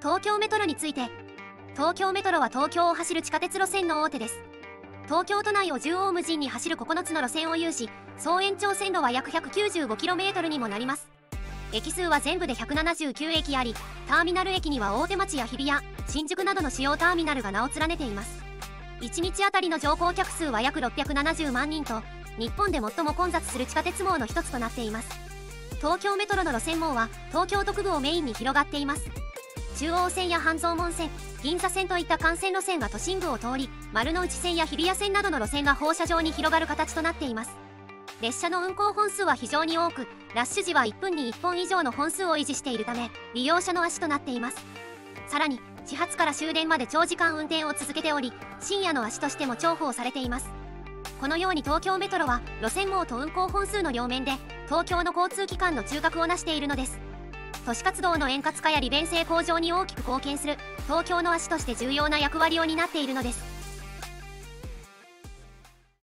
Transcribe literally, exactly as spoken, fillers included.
東京メトロについて。東京メトロは東京を走る地下鉄路線の大手です。東京都内を縦横無尽に走るここのつの路線を有し、総延長線路は約 ひゃくきゅうじゅうごキロメートル にもなります。駅数は全部でひゃくななじゅうきゅうえきあり、ターミナル駅には大手町や日比谷、新宿などの主要ターミナルが名を連ねています。いちにちあたりの乗降客数は約ろっぴゃくななじゅうまんにんと、日本で最も混雑する地下鉄網の一つとなっています。東京メトロの路線網は東京都区部をメインに広がっています。中央線や半蔵門線、銀座線といった幹線路線が都心部を通り、丸の内線や日比谷線などの路線が放射状に広がる形となっています。列車の運行本数は非常に多く、ラッシュ時はいっぷんにいっぽん以上の本数を維持しているため、利用者の足となっています。さらに、始発から終電まで長時間運転を続けており、深夜の足としても重宝されています。このように東京メトロは、路線網と運行本数の両面で、東京の交通機関の中核を成しているのです。都市活動の円滑化や利便性向上に大きく貢献する、東京の足として重要な役割を担っているのです。